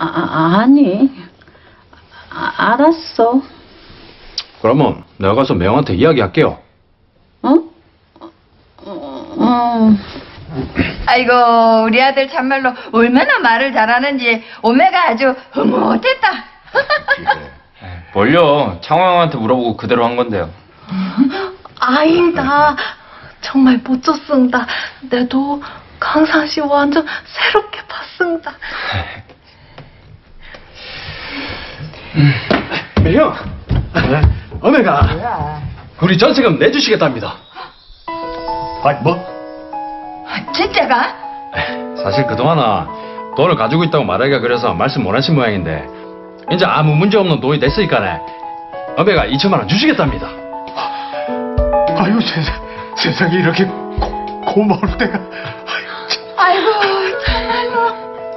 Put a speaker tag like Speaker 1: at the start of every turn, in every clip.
Speaker 1: 아니. 알았어.
Speaker 2: 그러면 내가 가서 매형한테 이야기할게요.
Speaker 1: 어?
Speaker 3: 아이고, 우리 아들 참말로 얼마나 말을 잘하는지 오메가 아주 흐뭇했다.
Speaker 4: 뭘요? 창호 형한테 물어보고 그대로 한 건데요.
Speaker 5: 아니다. 정말 멋졌습니다. 내도 강산 씨 완전 새롭게 봤습니다.
Speaker 2: 매형, 어메가 우리 전세금 내주시겠답니다.
Speaker 6: 뭐?
Speaker 3: 진짜가?
Speaker 2: 사실 그동안은 돈을 가지고 있다고 말하기가 그래서 말씀 못 하신 모양인데 이제 아무 문제 없는 돈이 됐으니까네 어메가 2천만 원 주시겠답니다.
Speaker 6: 아유, 세상에 이렇게 고마울 때가.
Speaker 3: 아이고, 참말로.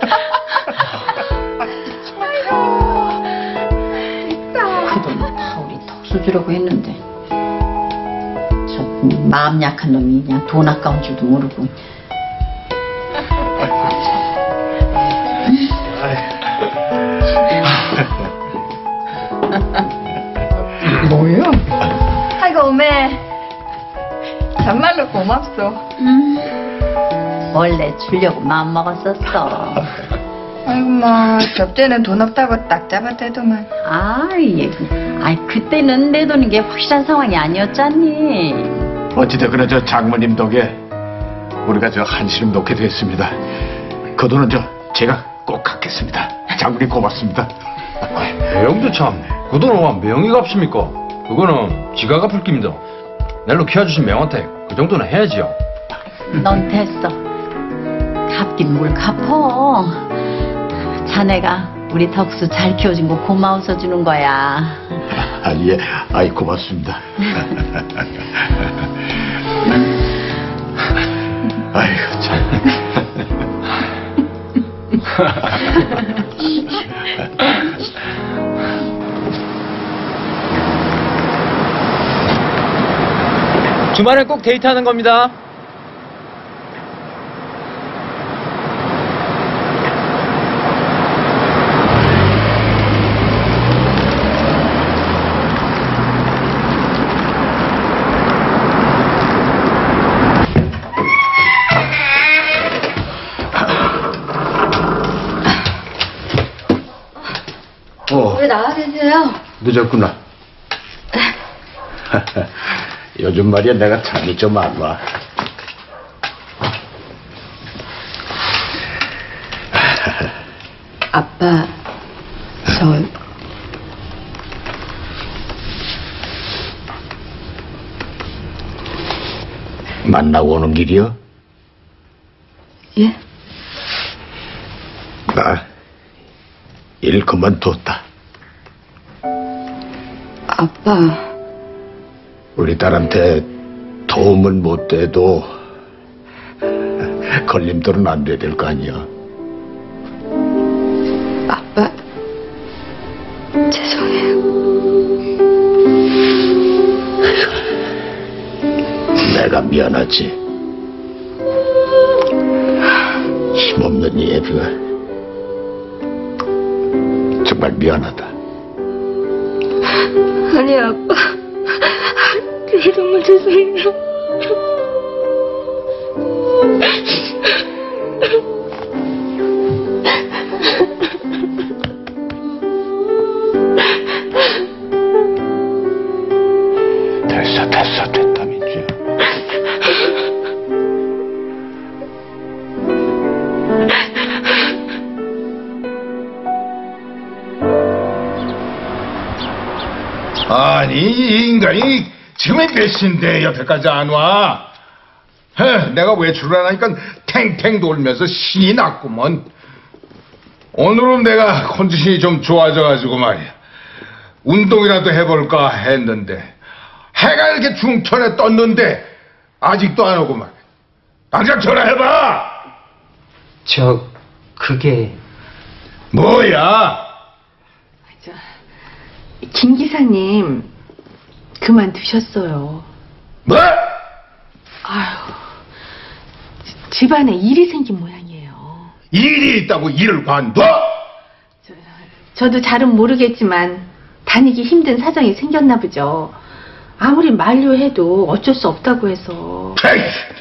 Speaker 1: 그 돈 다 우리 덕수 주려고 했는데 저 마음 약한 놈이 그냥 돈 아까운 줄도 모르고.
Speaker 3: 뭐요? 아이고, 오메. 정말로 고맙소.
Speaker 1: 원래 주려고 마음 먹었었어.
Speaker 3: 아이고, 뭐, 접대는 돈 없다고 딱 잡았대더만.
Speaker 1: 그때는 내 돈인 게 확실한 상황이 아니었잖니.
Speaker 6: 어찌됐거나 저 장모님 덕에 우리가 저 한시름 놓게 됐습니다. 그 돈은 제가 꼭 갚겠습니다. 장모님 고맙습니다.
Speaker 2: 매형도 참, 그 돈은 와 매형이 갚습니까? 그거는 지가 갚을 깁니다. 날로 키워주신 매형한테 그 정도는 해야지요.
Speaker 1: 넌 됐어. 갚긴 뭘 갚어. 자네가 우리 덕수 잘 키워준 거 고마워서 주는 거야.
Speaker 6: 예, 아이 고맙습니다. 아이고 참.
Speaker 4: 주말엔 꼭 데이트하는 겁니다.
Speaker 3: 왜 나와 계세요?
Speaker 6: 늦었구나. 요즘 말이야 내가 잠이 좀 안 와.
Speaker 5: 아빠, 저
Speaker 6: 만나고 오는 길이요?
Speaker 5: 예?
Speaker 6: 나 일 그만뒀다.
Speaker 5: 아빠,
Speaker 6: 우리 딸한테 도움은 못 돼도 걸림돌은 안 돼야 될 거 아니야.
Speaker 5: 아빠, 죄송해요.
Speaker 6: 내가 미안하지. 힘없는 이 애비가 정말 미안하다.
Speaker 5: 아니, 아빠. 제가 정말 죄송해요.
Speaker 6: 됐어, 됐다, 민주야.
Speaker 7: 아니, 이 인간이 지금이 몇 시인데 여태까지 안 와? 내가 외출을 안 하니까 탱탱 돌면서 신이 났구먼. 오늘은 내가 컨디션이 좀 좋아져가지고 말이야. 운동이라도 해볼까 했는데 해가 이렇게 중천에 떴는데 아직도 안 오고 말이야. 당장 전화해봐!
Speaker 8: 그게...
Speaker 7: 뭐야?
Speaker 5: 김 기사님, 그만두셨어요.
Speaker 7: 뭐?
Speaker 5: 아휴, 집안에 일이 생긴 모양이에요.
Speaker 7: 일이 있다고 일을 관둬?
Speaker 5: 저도 잘은 모르겠지만 다니기 힘든 사정이 생겼나 보죠. 아무리 만류해도 어쩔 수 없다고 해서.
Speaker 7: 에이,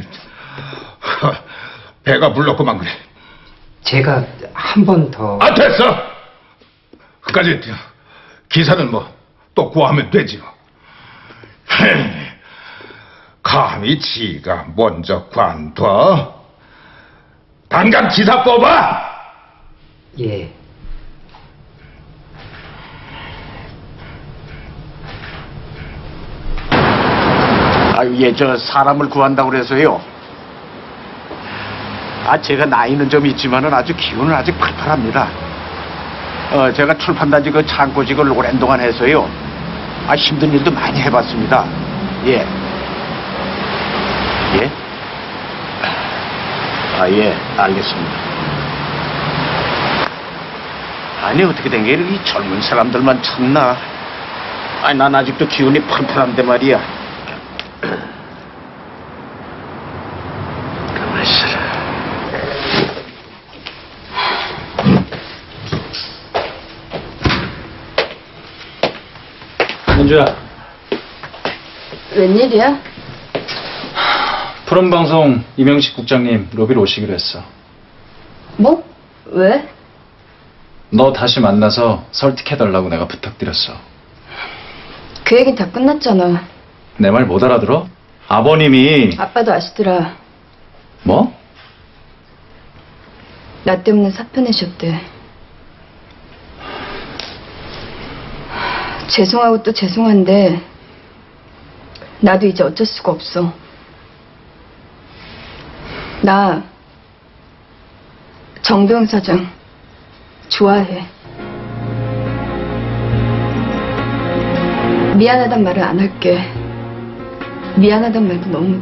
Speaker 7: 배가 불렀구만 그래.
Speaker 8: 제가 한 번 더.
Speaker 7: 아, 됐어. 그까지 기사는 뭐 또 구하면 되지 뭐. 헤이, 감히 지가 먼저 관둬. 당장 기사 뽑아.
Speaker 8: 예.
Speaker 6: 아유, 예, 저 사람을 구한다고 그래서요. 제가 나이는 좀 있지만은 아주 기운은 아직 팔팔합니다. 제가 출판단지 그 창고직을 오랜 동안 해서요. 힘든 일도 많이 해봤습니다. 예. 예? 예, 알겠습니다. 아니, 어떻게 된 게 이렇게 젊은 사람들만 찾나? 난 아직도 기운이 팔팔한데 말이야. 가만있어라.
Speaker 2: 민주야,
Speaker 3: 웬일이야?
Speaker 2: 푸른방송 이명식 국장님 로비로 오시기로 했어.
Speaker 3: 뭐? 왜?
Speaker 2: 너 다시 만나서 설득해달라고 내가 부탁드렸어.
Speaker 3: 그 얘긴 다 끝났잖아.
Speaker 2: 내 말 못 알아들어? 아버님이...
Speaker 3: 아빠도 아시더라.
Speaker 2: 뭐?
Speaker 3: 나 때문에 사표 내셨대. 죄송하고 또 죄송한데 나도 이제 어쩔 수가 없어. 나 정도영 사장 좋아해. 미안하단 말은 안 할게. 미안하단 말도 너무.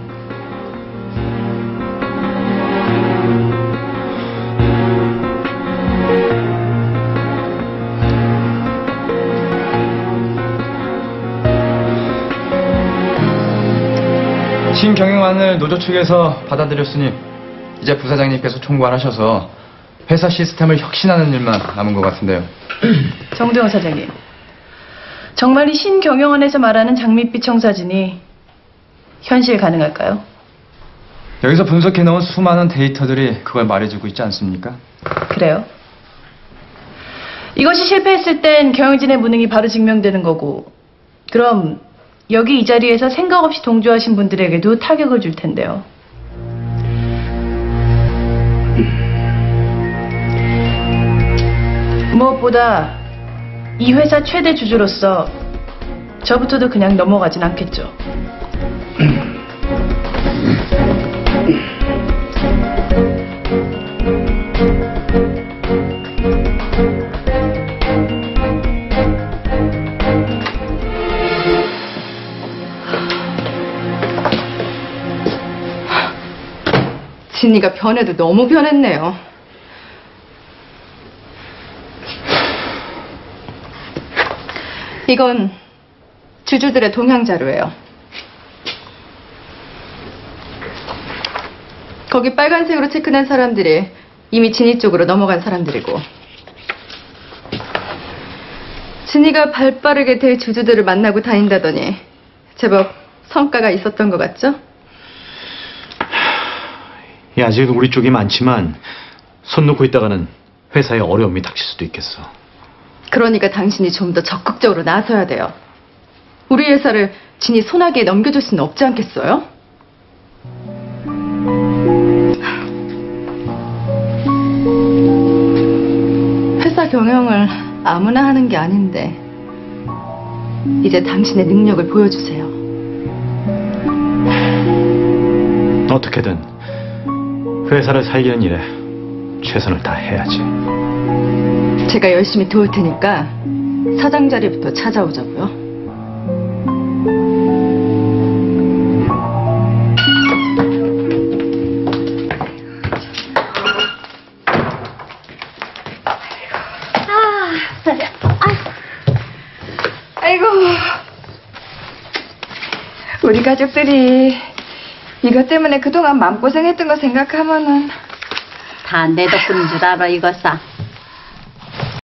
Speaker 4: 신경영안을 노조 측에서 받아들였으니 이제 부사장님께서 총괄하셔서 회사 시스템을 혁신하는 일만 남은 것 같은데요.
Speaker 9: 정두영 사장님, 정말 이 신경영안에서 말하는 장밋빛 청사진이 현실 가능할까요?
Speaker 4: 여기서 분석해놓은 수많은 데이터들이 그걸 말해주고 있지 않습니까?
Speaker 9: 그래요? 이것이 실패했을 땐 경영진의 무능이 바로 증명되는 거고, 그럼 여기 이 자리에서 생각 없이 동조하신 분들에게도 타격을 줄 텐데요. 무엇보다 이 회사 최대 주주로서 저부터도 그냥 넘어가진 않겠죠.
Speaker 3: 진이가 변해도 너무 변했네요. 이건 주주들의 동향 자료예요. 거기 빨간색으로 체크된 사람들이 이미 진이 쪽으로 넘어간 사람들이고, 진이가 발빠르게 대주주들을 만나고 다닌다더니 제법 성과가 있었던 것 같죠?
Speaker 10: 아직 우리 쪽이 많지만 손 놓고 있다가는 회사에 어려움이 닥칠 수도 있겠어.
Speaker 3: 그러니까 당신이 좀 더 적극적으로 나서야 돼요. 우리 회사를 진이 손아귀에 넘겨줄 수는 없지 않겠어요? 회사 경영을 아무나 하는 게 아닌데 이제 당신의 능력을 보여주세요.
Speaker 10: 어떻게든 회사를 살리는 일에 최선을 다해야지.
Speaker 3: 제가 열심히 도울 테니까 사장 자리부터 찾아오자고요. 아이고, 우리 가족들이 이것 때문에 그동안 마음고생했던 거 생각하면은
Speaker 1: 다 내 덕분인 줄 알아, 이거사.